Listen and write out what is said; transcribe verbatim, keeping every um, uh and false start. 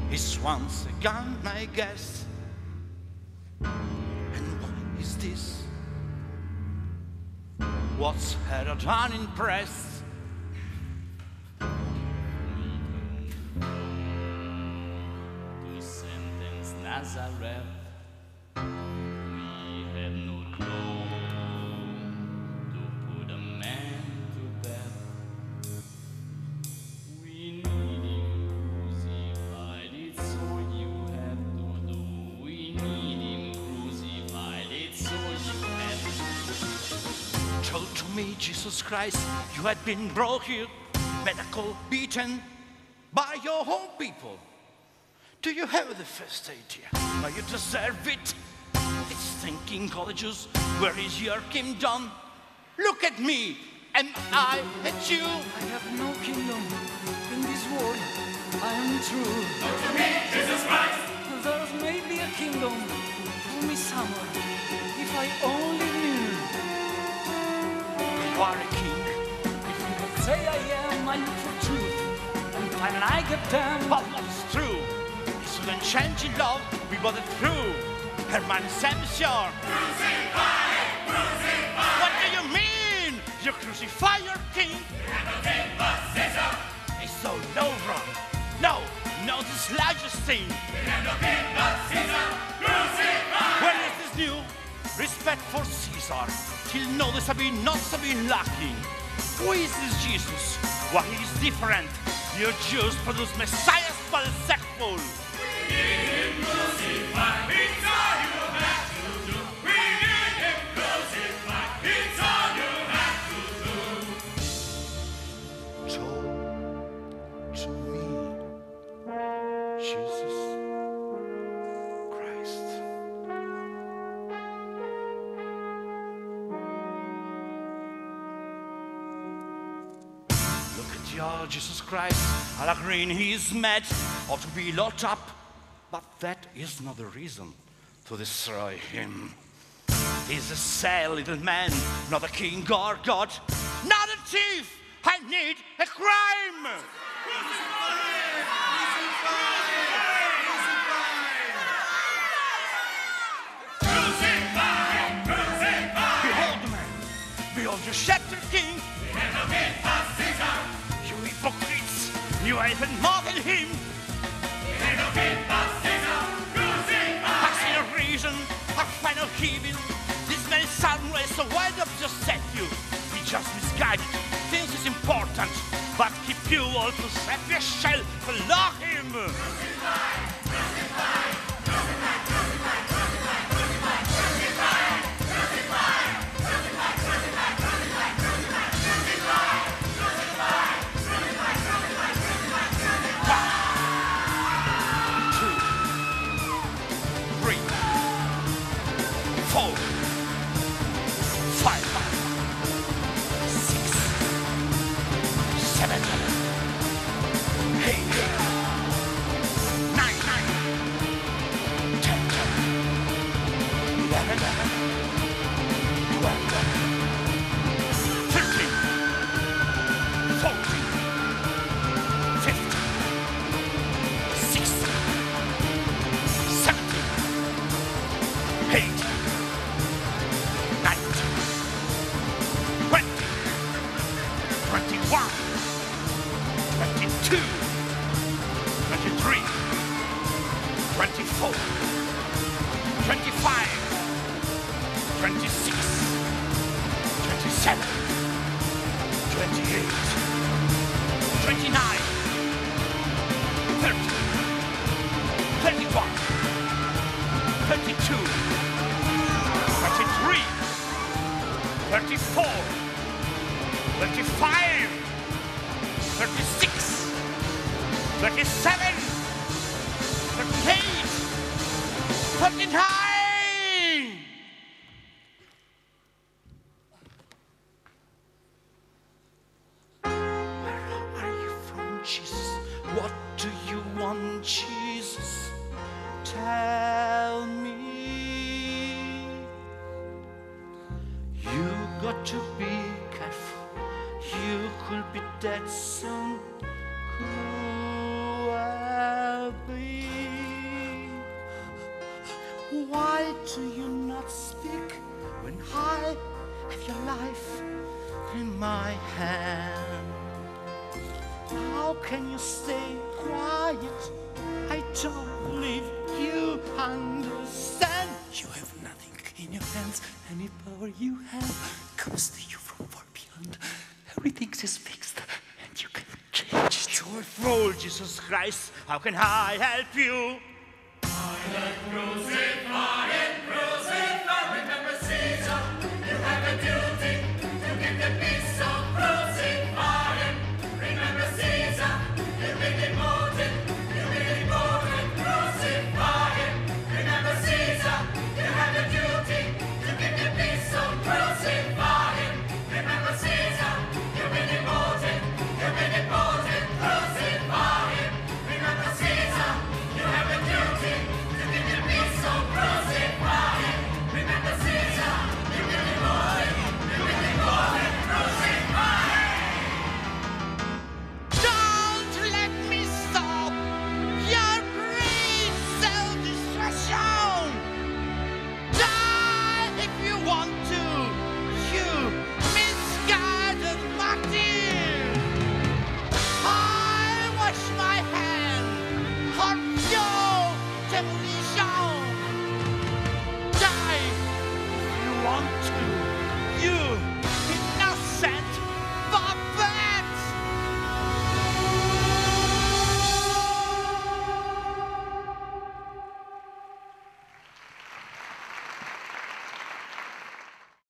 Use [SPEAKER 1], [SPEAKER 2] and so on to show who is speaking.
[SPEAKER 1] is once again my guest. And why is this? What's Herod unimpressed?
[SPEAKER 2] To sentence Nazareth, we had no law to put a man to death. We need him crucified, it's all you have to do. We need him crucified, it's all you have to do.
[SPEAKER 1] Told to me, Jesus Christ, you had been brought here, medical, beaten by your own people. Do you have the first idea? Now you deserve it. It's thinking colleges, where is your kingdom? Look at me, am I at you?
[SPEAKER 3] I have no kingdom in this world. I am true.
[SPEAKER 4] Look to me, Jesus Christ.
[SPEAKER 3] There may be a kingdom for me somewhere, if I only knew.
[SPEAKER 1] You are a king.
[SPEAKER 3] If you would say I am, I look for truth, and when I get them,
[SPEAKER 1] But what's true? Sudden change in love, we got it through. Herman Samson.
[SPEAKER 4] Crucify, crucify.
[SPEAKER 1] What do you mean? You crucify your king?
[SPEAKER 4] And the king was Caesar.
[SPEAKER 1] It's so no wrong. No, no, this largest thing.
[SPEAKER 4] And the king was Caesar. Crucify.
[SPEAKER 1] Where is this new respect for Caesar? Till now this have been not so been lacking. Who is this Jesus? Why he is different? You Jews produce messiahs but sexful.
[SPEAKER 4] We need him crucified. It's all you have to do. We need him crucified. It's all you have to do.
[SPEAKER 1] Show to me, Jesus Christ. Look at your Jesus Christ. I'll agree he is mad or to be locked up, but that is not the reason to destroy him. He's a sad little man, not a king or God, not a thief. I need a crime.
[SPEAKER 4] Crucify, crucify.
[SPEAKER 1] Behold the man, behold your scepter king.
[SPEAKER 4] And the king was Caesar.
[SPEAKER 1] You hypocrites, you are even more than him.
[SPEAKER 4] And the king was Caesar. Crucify.
[SPEAKER 1] I see no reason, I find no evil. This man is somewhere, so why not just set you? He just misguided, thinks it's important, but keep you all to set your shell, follow him. Four, five, six, seven, eight, nine, ten, eleven, twelve, thirteen, fourteen, fifteen, sixteen, seventeen, eighteen. twenty-one, twenty-two, twenty-three, twenty-four, twenty-five, twenty-six, twenty-seven, twenty-eight, twenty-nine, thirty, thirty-one, thirty-two, thirty-three, thirty-four, thirty-five, thirty-six, thirty-seven, thirty-eight, thirty-nine. Where are you from, Jesus? What do you want, Jesus? Tell me. You got to be careful. You could be dead soon. Who will be? do you not speak when I have your life in my hand? How can you stay quiet? I don't believe you understand.
[SPEAKER 3] You have nothing in your hands. Any power you have comes to you from far beyond. Everything is fixed, and you can change it.
[SPEAKER 1] Joyful Jesus Christ, how can I help you?
[SPEAKER 4] Pilate crucified